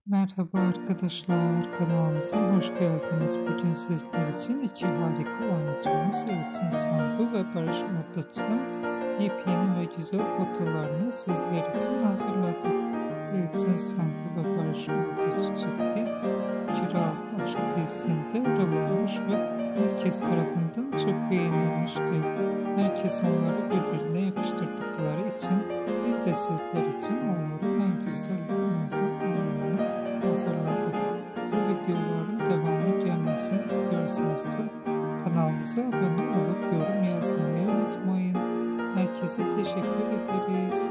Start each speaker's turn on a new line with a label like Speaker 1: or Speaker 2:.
Speaker 1: Merhaba arkadaşlar, kanalımıza hoş geldiniz. Bugün sizler için iki harika oyuncumuz Elçin Sangu ve Barış Arduç'un yepyeni ve güzel fotolarını sizler için hazırladık. Elçin Sangu ve Barış Arduç çifti Kiralık Aşk dizisinde rol almış ve herkes tarafından çok beğenilmişti. Herkes onları birbirine yakıştırdıkları için biz de sizler için onların en güzel ve en özel hazırladık. Bu videoların devamı gelmesini istiyorsanız kanalımıza abone olup yorum yazmayı unutmayın. Herkese teşekkür ederiz.